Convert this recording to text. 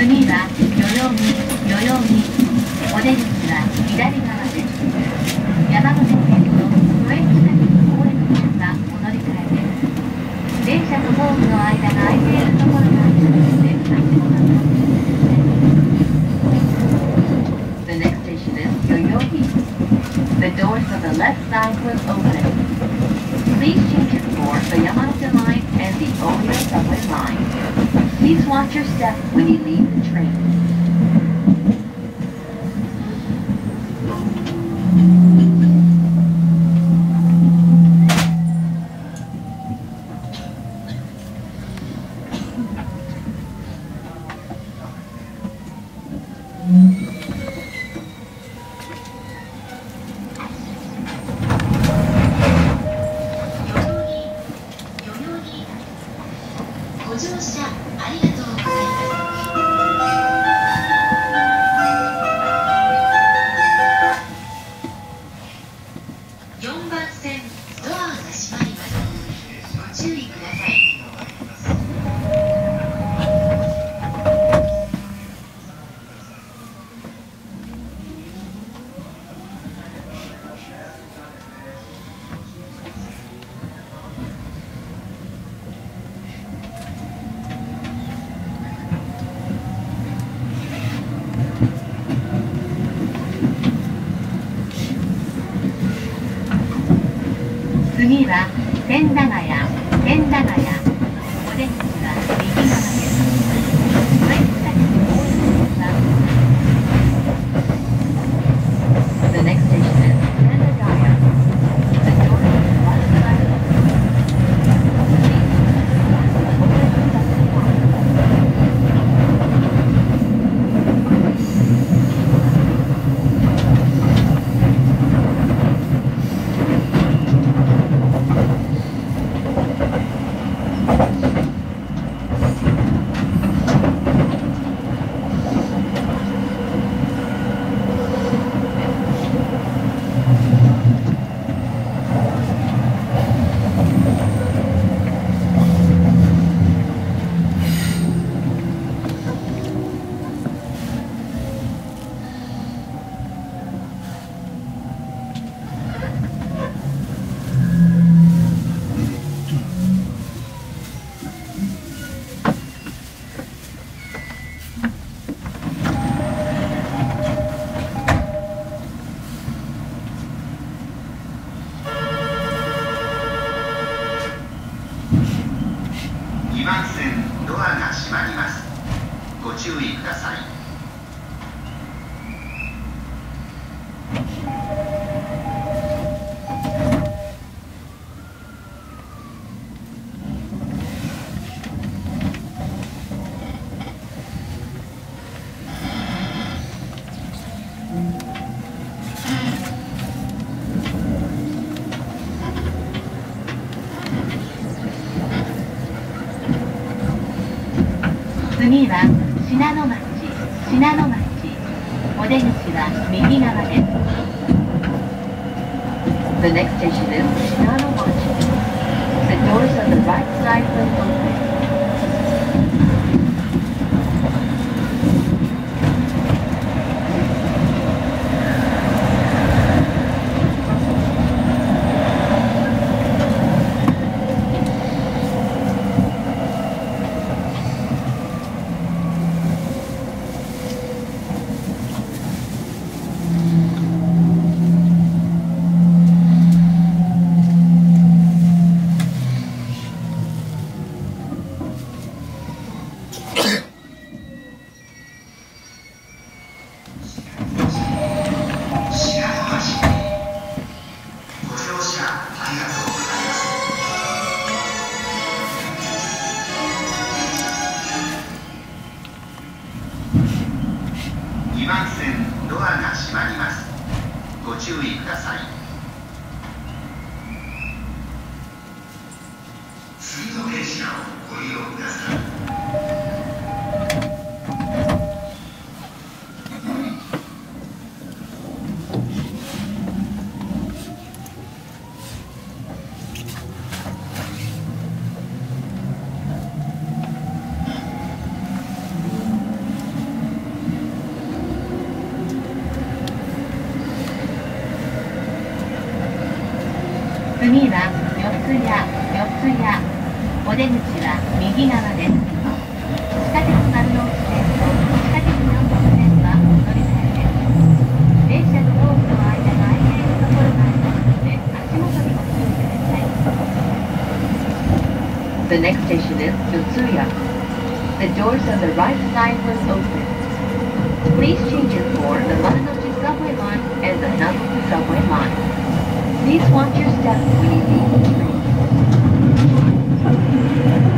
次は代々木、お出口は左側です。山手線の都営地下鉄大江戸線がお乗り換えです。電車とホームの間が空いているところがありますので、足元にお気をつけください。The next station is Yoyogi. The doors on the left side will open. Please change it for the Yamanote line and the Oyo subway line. Please watch your step when you leave the train. ご乗車ありがとうございます。4番線ドアが閉まります。ご注意ください。 次は千駄ヶ谷、お出口は右側です。都営地下鉄大江戸線は The next station is Sandagaya. The door is on the left side of the road. 2番線ドアが閉まります。ご注意ください。 次は信濃町、お出口は右側です。The next station is Shinano-machi. The doors on the right side will open.2番線ドアが閉まります。ご注意ください。次の電車をご利用ください。 お出口は右側です。地下鉄丸の内線と地下鉄南北線はお乗り換えです。電車とホームの間が空いているところがありますので、足元にご注意ください。The next station is Utsuya. The doors on the right side will open. Please change it for the Marunouchi subway line and the Nambu subway line. Please watch your step when you leave the train.